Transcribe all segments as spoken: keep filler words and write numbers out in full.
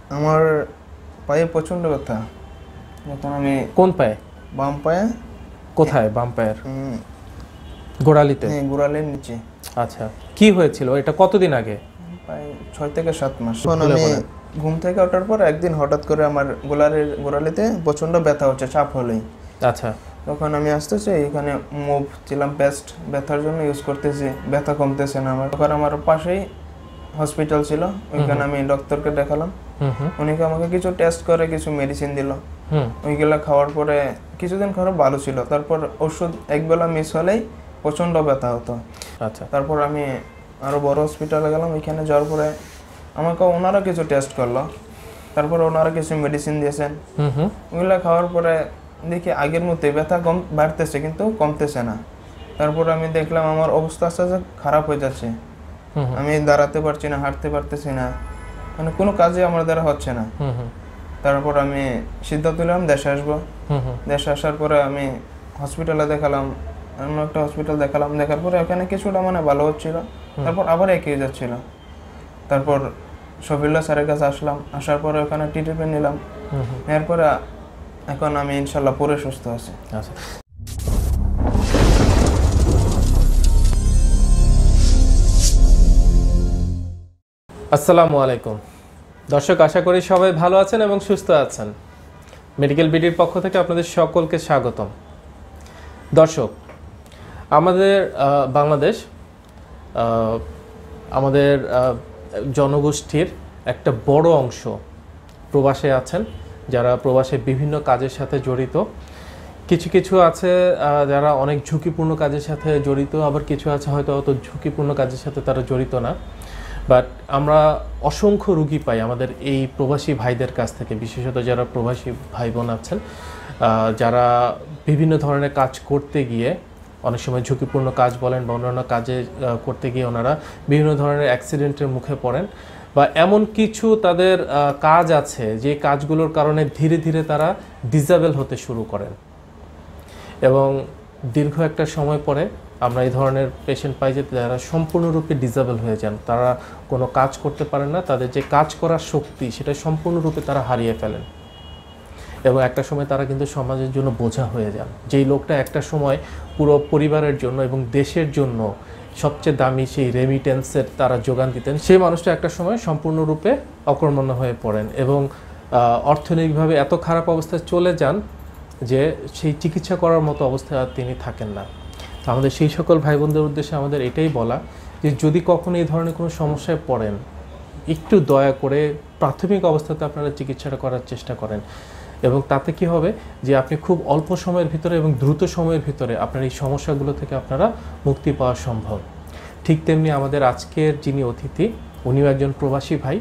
আমার পায়ে প্রচন্ড ব্যথা। যখন আমি কোন পায়ে? বাম পায়ে। কোথায় বাম পায়ের? উম, গোড়ালিতে? হ্যাঁ, গোড়ালির নিচে। আচ্ছা, কি হয়েছিল এটা কতদিন আগে? প্রায় ছয় থেকে সাত মাস। তখন আমি ঘুম থেকে ওঠার পর একদিন হঠাৎ করে আমার গোড়ালির গোড়ালিতে প্রচন্ড ব্যথা হচ্ছে চাপ হলেই। আচ্ছা। তখন আমি আসতেছি এখানে মুভ ছিলাম পেস্ট ব্যথার জন্য ইউজ করতেছি, ব্যথা কমতেছে না আমার। তখন আমার পাশেই হসপিটাল ছিল, ওইখানে আমি ডক্টরকে দেখালাম। উনি আমাকে কিছু টেস্ট করে কিছু মেডিসিন দিল। ওইগুলা খাওয়ার পরে কিছুদিন খারাপ ভালো ছিল, তারপর ওষুধ একবেলা মিস হলেই প্রচন্ড ব্যথা হতো। আচ্ছা। তারপর আমি আরো বড় হসপিটালে গেলাম, ওইখানে যাওয়ার পরে আমাকে ওনারা কিছু টেস্ট করলো, তারপর ওনারা কিছু মেডিসিন দিয়েছেন। ওইগুলা খাওয়ার পরে দেখি আগের মতোই ব্যথা কম বাড়তেছে কিন্তু কমতেছে না। তারপর আমি দেখলাম আমার অবস্থা আস্তে আস্তে খারাপ হয়ে যাচ্ছে, আমি দাঁড়াতে পারছি না, হাঁটতে পারতেছি না, মানে কোনো কাজে আমার দ্বারা হচ্ছে না। তারপর আমি সিদ্ধান্ত নিলাম দেশে আসবো। দেশে আসার পরে আমি হসপিটালে দেখালাম, অন্য একটা হসপিটাল দেখালাম, দেখার পরে ওখানে কিছুটা মানে ভালো হচ্ছিল, তারপর আবার একই যাচ্ছিল। তারপর শফিউল্লাহ স্যারের কাছে আসলাম, আসার পরে ওখানে ট্রিটমেন্ট নিলাম, এরপরে এখন আমি ইনশাল্লাহ পুরো সুস্থ আছি। আচ্ছা। আসসালামু আলাইকুম দর্শক, আশা করি সবাই ভালো আছেন এবং সুস্থ আছেন। মেডিকেল বিডির পক্ষ থেকে আপনাদের সকলকে স্বাগতম। দর্শক, আমাদের বাংলাদেশ আমাদের জনগোষ্ঠীর একটা বড় অংশ প্রবাসে আছেন, যারা প্রবাসে বিভিন্ন কাজের সাথে জড়িত। কিছু কিছু আছে যারা অনেক ঝুঁকিপূর্ণ কাজের সাথে জড়িত, আবার কিছু আছে হয়তো অত ঝুঁকিপূর্ণ কাজের সাথে তারা জড়িত না। বাট আমরা অসংখ্য রুগী পাই আমাদের এই প্রবাসী ভাইদের কাছ থেকে, বিশেষত যারা প্রবাসী ভাই বোন আছেন, যারা বিভিন্ন ধরনের কাজ করতে গিয়ে, অনেক সময় ঝুঁকিপূর্ণ কাজ বলেন বা অন্যান্য কাজে করতে গিয়ে ওনারা বিভিন্ন ধরনের অ্যাক্সিডেন্টের মুখে পড়েন, বা এমন কিছু তাদের কাজ আছে যে কাজগুলোর কারণে ধীরে ধীরে তারা ডিসেবল হতে শুরু করেন, এবং দীর্ঘ একটা সময় পরে আমরা এই ধরনের পেশেন্ট পাই যে যারা সম্পূর্ণরূপে ডিসেবল হয়ে যান, তারা কোনো কাজ করতে পারেন না, তাদের যে কাজ করার শক্তি সেটা সম্পূর্ণরূপে তারা হারিয়ে ফেলেন, এবং একটা সময় তারা কিন্তু সমাজের জন্য বোঝা হয়ে যান। যেই লোকটা একটা সময় পুরো পরিবারের জন্য এবং দেশের জন্য সবচেয়ে দামি সেই রেমিটেন্সের তারা যোগান দিতেন, সেই মানুষটা একটা সময় সম্পূর্ণরূপে অকর্মণ্য হয়ে পড়েন এবং অর্থনৈতিকভাবে এত খারাপ অবস্থায় চলে যান যে সেই চিকিৎসা করার মতো অবস্থায় আর তিনি থাকেন না। তো আমাদের সেই সকল ভাই বোনদের উদ্দেশ্যে আমাদের এটাই বলা যে যদি কখনো এই ধরনের কোনো সমস্যায় পড়েন, একটু দয়া করে প্রাথমিক অবস্থাতে আপনারা চিকিৎসাটা করার চেষ্টা করেন, এবং তাতে কি হবে যে আপনি খুব অল্প সময়ের ভিতরে এবং দ্রুত সময়ের ভিতরে আপনার এই সমস্যাগুলো থেকে আপনারা মুক্তি পাওয়া সম্ভব। ঠিক তেমনি আমাদের আজকের যিনি অতিথি, উনিও একজন প্রবাসী ভাই।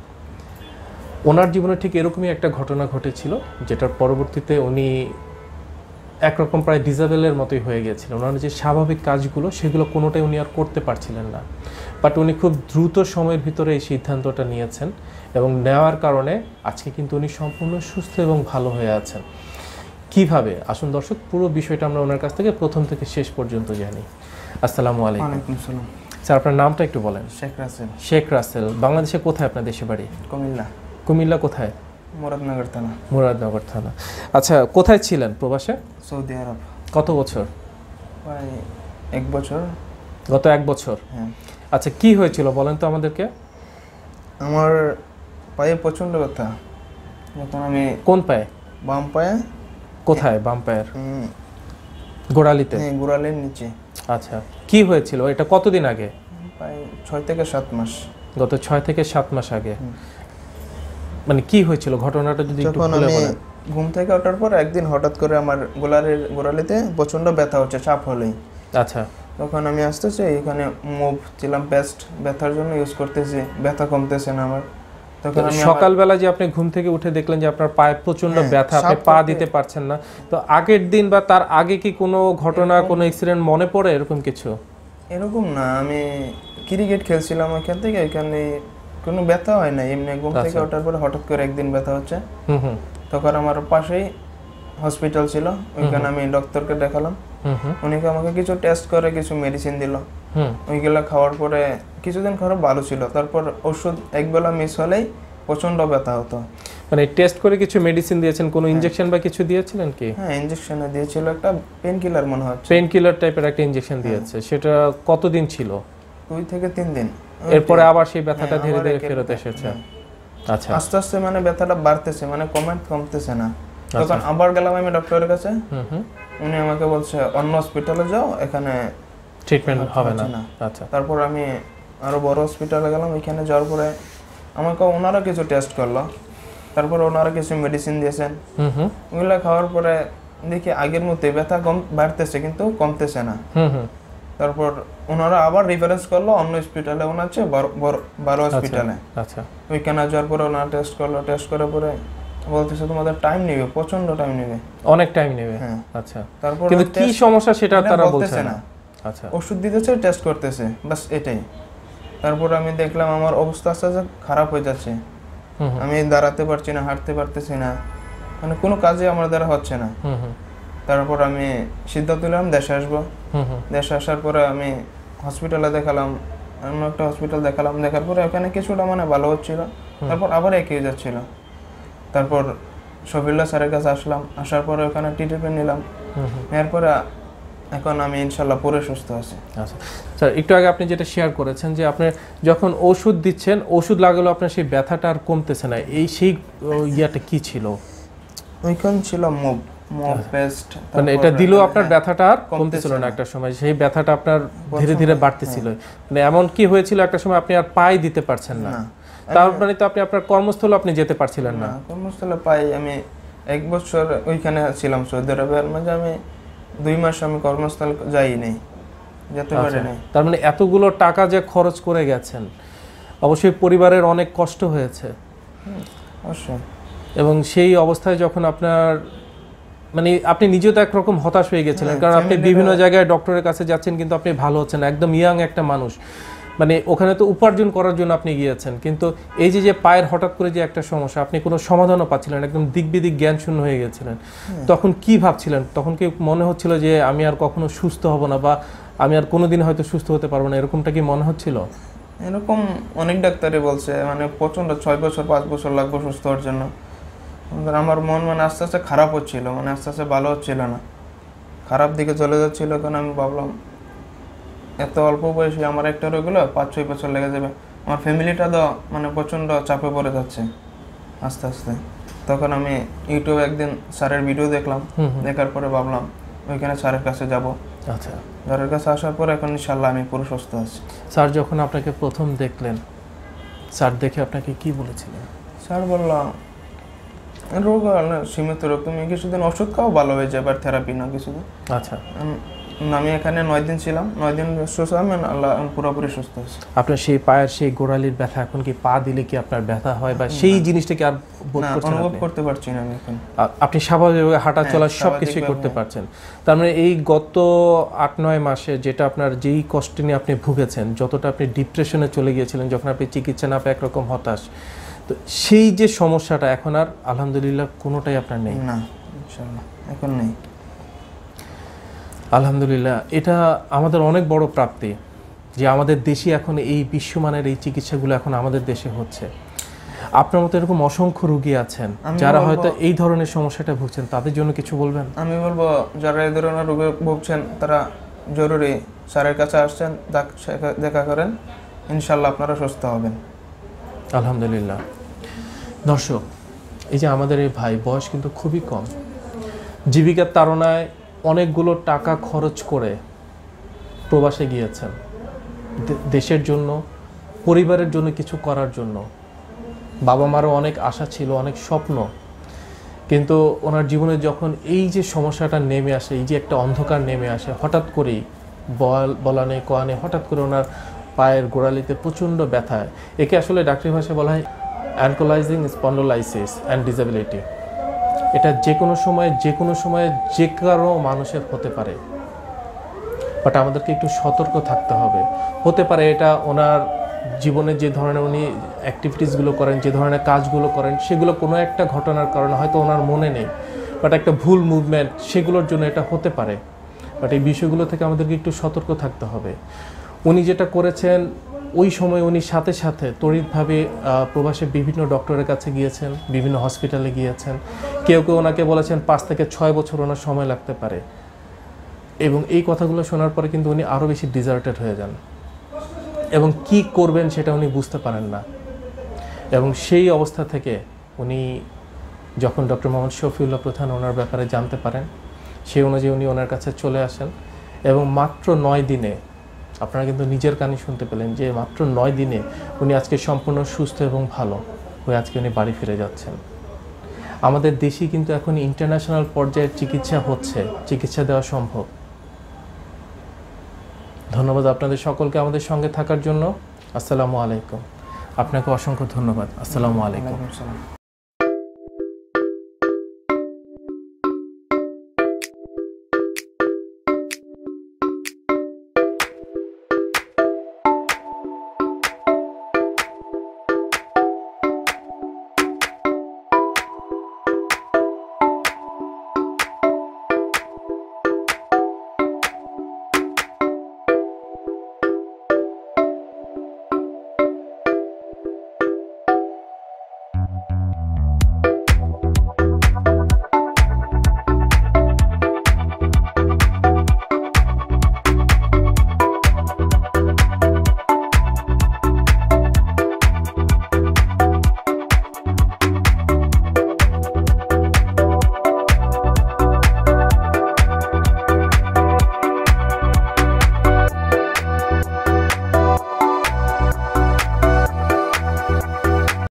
ওনার জীবনে ঠিক এরকমই একটা ঘটনা ঘটেছিল, যেটার পরবর্তীতে উনি একরকম প্রায় ডিসেবলের মতোই হয়ে গিয়েছিলেন। ওনার যে স্বাভাবিক কাজগুলো সেগুলো কোনোটাই উনি আর করতে পারছিলেন না, বাট উনি খুব দ্রুত সময়ের ভিতরে এই সিদ্ধান্তটা নিয়েছেন, এবং নেওয়ার কারণে আজকে কিন্তু উনি সম্পূর্ণ সুস্থ এবং ভালো হয়ে আছেন। কিভাবে? আসুন দর্শক, পুরো বিষয়টা আমরা ওনার কাছ থেকে প্রথম থেকে শেষ পর্যন্ত জানি। আসসালামু আলাইকুম। ওয়ালাইকুম আসসালাম। স্যার, আপনার নামটা একটু বলেন। শেখ রাসেল। শেখ রাসেল। বাংলাদেশে কোথায় আপনার দেশে বাড়ি? কুমিল্লা। কুমিল্লা কোথায়? মুরাদনগর থানা। মুরাদনগর থানা। আচ্ছা, কোথায় ছিলেন প্রবাসে? Saudi Arab. কত বছর? প্রায় এক বছর। গত এক বছর? হ্যাঁ। আচ্ছা, কি হয়েছিল বলেন তো আমাদেরকে। আমার পায়ে প্রচন্ড ব্যথা। যখন আমি কোন পায়ে? বাম পায়ে। কোথায় বাম পায়ের? গোড়ালিতে? হ্যাঁ, গোড়ালির নিচে। আচ্ছা, কি হয়েছিল এটা কতদিন আগে? প্রায় ছয় থেকে সাত মাস। গত ছয় থেকে সাত মাস আগে। মানে কি হয়েছিল ঘটনাটা যদি একটু খুলে বলেন। ঘুম থেকে ওঠার পর একদিন হঠাৎ করে আমার গোলারের গোড়ালিতে প্রচন্ড ব্যথা হচ্ছে চাপ হলেই। আচ্ছা। তখন আমি আসতেছি এখানে মুভ ছিলাম পেস্ট ব্যথার জন্য ইউজ করতেছি, ব্যথা কমতেছে না আমার। তখন আমি সকালবেলা যে আপনি ঘুম থেকে উঠে দেখলেন যে আপনার পায়ে প্রচন্ড ব্যথা, আপনি পা দিতে পারছেন না, তো আগের দিন বা তার আগে কি কোনো ঘটনা, কোনো অ্যাক্সিডেন্ট মনে পড়ে এরকম কিছু? এরকম না, আমি ক্রিকেট খেলছিলাম ওইখান থেকে, এখানে কোনো ব্যথা হয় না, এমনি ঘুম থেকে ওঠার পরে হঠাৎ করে একদিন ব্যথা হচ্ছে। হুম হুম। তখন আমার পাশেই হসপিটাল ছিল, ওইখানে আমি ডক্টরকে দেখালাম। উনি আমাকে কিছু টেস্ট করে কিছু মেডিসিন দিল। ওইগুলা খাওয়ার পরে কিছুদিন খারাপ ভালো ছিল, তারপর ওষুধ একবেলা মিস হলেই প্রচন্ড ব্যথা হতো। মানে টেস্ট করে কিছু মেডিসিন দিয়েছেন, কোনো ইনজেকশন বা কিছু দিয়েছিলেন কি? হ্যাঁ, ইনজেকশন দিয়েছিল, একটা পেন কিলার মনে হচ্ছে। পেন কিলার টাইপের একটা ইনজেকশন দিয়েছে, সেটা কতদিন ছিল? দুই থেকে তিন দিন। এরপরে আবার সেই ব্যথাটা ধীরে ধীরে ফেরত এসেছে? আচ্ছা, আস্তে আস্তে মানে ব্যথাটা বাড়তেছে, মানে কমে কমতেছে না। তখন আবার গেলাম আমি ডক্টরের কাছে, উনি আমাকে বলছে অন্য হসপিটালে যাও, এখানে ট্রিটমেন্ট হবে না। আচ্ছা, তারপর আমি আরো বড় হসপিটালে গেলাম, এখানে যাওয়ার পরে আমাকে ওনারা কিছু টেস্ট করলো, তারপর ওনারা কিছু মেডিসিন দিয়েছেন। ওগুলা খাওয়ার পরে দেখি আগের মতোই ব্যথা কম বাড়তেছে, কিন্তু কমতেছে না। তারপর ওনারা আবার রেফারেন্স করলো অন্য হসপিটালে, ওনার হচ্ছে বড় হসপিটালে। আচ্ছা, ওইখানে যাওয়ার পরে ওনারা টেস্ট করলো, টেস্ট করার পরে বলতেছে তোমাদের টাইম নেবে, প্রচন্ড টাইম নেবে, অনেক টাইম নেবে। হ্যাঁ। আচ্ছা, তারপর কিন্তু কি সমস্যা সেটা তারা বলছে না। আচ্ছা, ওষুধ দিতেছে, টেস্ট করতেছে, বাস এটাই। তারপর আমি দেখলাম আমার অবস্থা আস্তে আস্তে খারাপ হয়ে যাচ্ছে, আমি দাঁড়াতে পারছি না, হাঁটতে পারতেছি না, মানে কোনো কাজে আমার দ্বারা হচ্ছে না। তারপর আমি সিদ্ধান্ত নিলাম দেশে আসবো। দেশে আসার পরে আমি হসপিটালে দেখালাম, অন্য একটা হসপিটাল দেখালাম, দেখার পরে ওখানে কিছুটা মানে ভালো হচ্ছিল, তারপর আবার একই যাচ্ছিল। তারপর শফিউল্লাহ স্যারের কাছে আসলাম, আসার পরে ওখানে ট্রিটমেন্ট নিলাম, এরপরে এখন আমি ইনশাল্লাহ পুরো সুস্থ আছি। আচ্ছা স্যার, একটু আগে আপনি যেটা শেয়ার করেছেন যে আপনি যখন ওষুধ দিচ্ছেন, ওষুধ লাগালো আপনার সেই ব্যথাটা আর কমতেছে না, এই সেই ইয়াটা কি ছিল? ওইখানে ছিল মুভ মুভ পেস্ট, মানে এটা দিলেও আপনার ব্যথাটা আর কমতেছিল না একটা সময়, সেই ব্যথাটা আপনার ধীরে ধীরে বাড়তেছিল, মানে এমন কি হয়েছিল একটা সময় আপনি আর পায়ে দিতে পারছেন না, তার মানে তো আপনি আপনার কর্মস্থলে আপনি যেতে পারছিলেন না? কর্মস্থলে পাই আমি এক বছর ওইখানে ছিলাম সৌদি আরবে, এর মাঝে আমি দুই মাস আমি কর্মস্থল যাই নাই, যেতে পারি নাই। তার মানে এতগুলো টাকা যে খরচ করে গেছেন, অবশ্যই পরিবারের অনেক কষ্ট হয়েছে। অবশ্যই। এবং সেই অবস্থায় যখন আপনার মানে আপনি নিজেও তো একরকম হতাশ হয়ে গেছিলেন, কারণ আপনি বিভিন্ন জায়গায় ডক্টরের কাছে যাচ্ছেন কিন্তু আপনি ভালো হচ্ছেন, একদম ইয়াং একটা মানুষ, মানে ওখানে তো উপার্জন করার জন্য আপনি গিয়েছেন, কিন্তু এই যে যে পায়ের হঠাৎ করে যে একটা সমস্যা, আপনি কোনো সমাধানও পাচ্ছিলেন, একদম দিক বিদিক জ্ঞান শূন্য হয়ে গেছিলেন, তখন কি ভাবছিলেন? তখন কি মনে হচ্ছিল যে আমি আর কখনো সুস্থ হব না, বা আমি আর কোনোদিন হয়তো সুস্থ হতে পারবো না, এরকমটা কি মনে হচ্ছিল? এরকম অনেক ডাক্তারই বলছে, মানে প্রচন্ড ছয় বছর পাঁচ বছর লাগবে সুস্থ হওয়ার জন্য। আমার মন মানে আস্তে আস্তে খারাপ হচ্ছিল, মানে আস্তে আস্তে ভালো হচ্ছিল না, খারাপ দিকে চলে যাচ্ছিল। কারণ আমি ভাবলাম এত অল্প বয়সে আমার একটা রোগগুলো পাঁচ ছয় বছর লেগে যাবে, আমার ফ্যামিলিটা তো মানে প্রচণ্ড চাপে পড়ে যাচ্ছে আস্তে আস্তে। তখন আমি ইউটিউবে একদিন স্যারের ভিডিও দেখলাম, দেখার পরে ভাবলাম ওইখানে স্যারের কাছে যাব। আচ্ছা, স্যারের কাছে আসার পরে এখন ইনশাল্লাহ আমি পুরো সুস্থ আছি। স্যার যখন আপনাকে প্রথম দেখলেন, স্যার দেখে আপনাকে কি বলেছিলেন? স্যার বললাম রোগ সীমিত রোগ, তুমি কিছুদিন ওষুধ খাও ভালো হয়ে যাবে, আর থেরাপি না কিছুদিন। আচ্ছা, আমি এখানে নয় দিন ছিলাম, নয় দিন সুস্থ আমি আল্লাহ পুরোপুরি সুস্থ আছি। আপনার সেই পায়ের সেই গোড়ালির ব্যথা এখন কি পা দিলে কি আপনার ব্যথা হয়, বা সেই জিনিসটা কি আর অনুভব করতে পারছি না আমি এখন? আপনি স্বাভাবিকভাবে হাঁটা চলা সব কিছুই করতে পারছেন? তার মানে এই গত আট নয় মাসে যেটা আপনার যেই কষ্ট নিয়ে আপনি ভুগেছেন, যতটা আপনি ডিপ্রেশনে চলে গিয়েছিলেন, যখন আপনি চিকিৎসা না পেয়ে একরকম হতাশ, তো সেই যে সমস্যাটা এখন আর আলহামদুলিল্লাহ কোনোটাই আপনার নেই? না, ইনশাআল্লাহ এখন নেই। আলহামদুলিল্লাহ, এটা আমাদের অনেক বড় প্রাপ্তি যে আমাদের দেশে এখন এই বিশ্বমানের এই চিকিৎসাগুলো এখন আমাদের দেশে হচ্ছে। আপনার মতো এরকম অসংখ্য রোগী আছেন যারা হয়তো এই ধরনের সমস্যাটা ভুগছেন, তাদের জন্য কিছু বলবেন? আমি বলবো যারা এই ধরনের রোগে ভুগছেন তারা জরুরি স্যারের কাছে আসছেন, দেখা করেন, ইনশাল্লাহ আপনারা সুস্থ হবেন। আলহামদুলিল্লাহ। দর্শক, এই যে আমাদের এই ভাই বয়স কিন্তু খুবই কম, জীবিকার তাড়নায় অনেকগুলো টাকা খরচ করে প্রবাসে গিয়েছেন দেশের জন্য, পরিবারের জন্য কিছু করার জন্য। বাবা মারও অনেক আশা ছিল, অনেক স্বপ্ন, কিন্তু ওনার জীবনে যখন এই যে সমস্যাটা নেমে আসে, এই যে একটা অন্ধকার নেমে আসে, হঠাৎ করেই বলা নেই কোয়া নেই, হঠাৎ করে ওনার পায়ের গোড়ালিতে প্রচণ্ড ব্যথা। একে আসলে ডাক্তারি ভাষায় বলা হয় অ্যানকোলাইজিং স্পন্ডোলাইসিস অ্যান্ড ডিসেবিলিটি। এটা যে কোনো সময় যে কোনো সময় যে কারো মানুষের হতে পারে, বাট আমাদেরকে একটু সতর্ক থাকতে হবে। হতে পারে এটা ওনার জীবনে যে ধরনের উনি অ্যাক্টিভিটিসগুলো করেন, যে ধরনের কাজগুলো করেন, সেগুলো কোনো একটা ঘটনার কারণে হয়তো ওনার মনে নেই, বাট একটা ভুল মুভমেন্ট, সেগুলোর জন্য এটা হতে পারে। বাট এই বিষয়গুলো থেকে আমাদেরকে একটু সতর্ক থাকতে হবে। উনি যেটা করেছেন ওই সময় উনি সাথে সাথে তড়িৎভাবে প্রবাসে বিভিন্ন ডক্টরের কাছে গিয়েছেন, বিভিন্ন হসপিটালে গিয়েছেন। কেউ কেউ ওনাকে বলেছেন পাঁচ থেকে ছয় বছর ওনার সময় লাগতে পারে। এবং এই কথাগুলো শোনার পরে কিন্তু উনি আরও বেশি ডিজার্টেড হয়ে যান এবং কি করবেন সেটা উনি বুঝতে পারেন না। এবং সেই অবস্থা থেকে উনি যখন ডক্টর মোহাম্মদ শফিউল্লাহ প্রধান ওনার ব্যাপারে জানতে পারেন, সেই অনুযায়ী উনি ওনার কাছে চলে আসেন এবং মাত্র নয় দিনে, আপনারা কিন্তু নিজের কানে শুনতে পেলেন যে মাত্র নয় দিনে উনি আজকে সম্পূর্ণ সুস্থ এবং ভালো হয়ে আজকে উনি বাড়ি ফিরে যাচ্ছেন। আমাদের দেশে কিন্তু এখন ইন্টারন্যাশনাল পর্যায়ের চিকিৎসা হচ্ছে, চিকিৎসা দেওয়া সম্ভব। ধন্যবাদ আপনাদের সকলকে আমাদের সঙ্গে থাকার জন্য। আসসালামু আলাইকুম। আপনাকে অসংখ্য ধন্যবাদ। আসসালামু আলাইকুম।